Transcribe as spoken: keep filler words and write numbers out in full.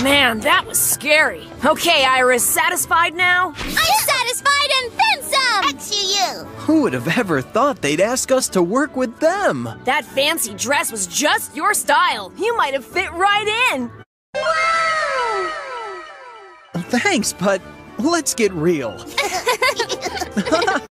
Man, that was scary. Okay, Iris, satisfied now? I'm satisfied and then some! Actually, you. Who would have ever thought they'd ask us to work with them? That fancy dress was just your style. You might have fit right in. Wow! Thanks, but let's get real.